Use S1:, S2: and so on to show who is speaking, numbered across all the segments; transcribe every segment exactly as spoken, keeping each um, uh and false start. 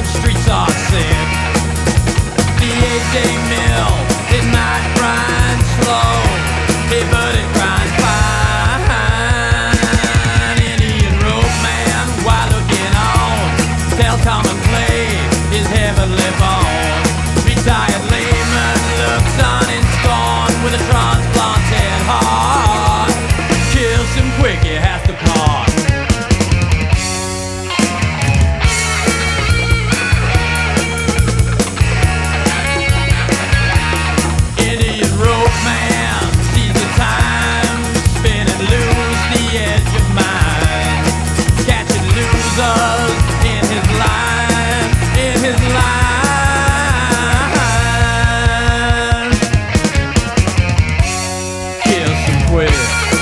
S1: streets are sick. The eight-day mill, it might grind slow, hey, but it grinds fine. Indian rope man, while looking on, tells Tom and Clay is heavily born. Retired layman looks on in scorn with a transplanted heart. Kills him quick, he has to part. Indian rope man sees the time spinning loose, the edge of mine, catching losers in his line, in his line. Kills him quick.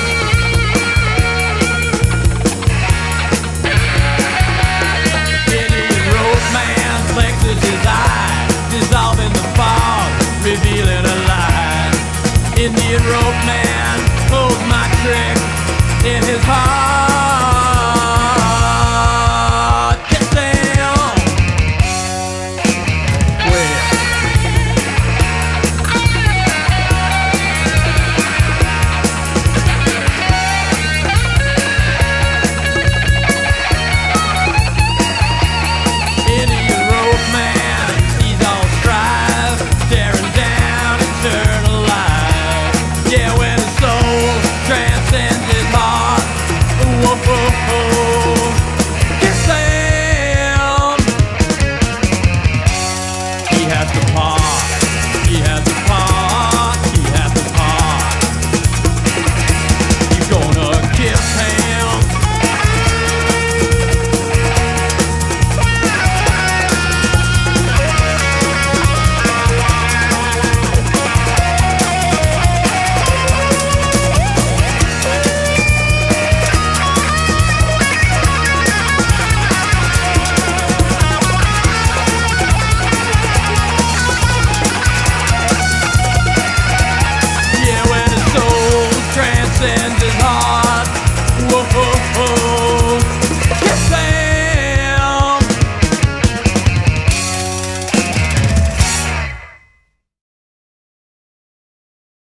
S1: Indian rope man flexes his eye, dissolving the fog, revealing a lie. Indian rope man holds my trick in his heart.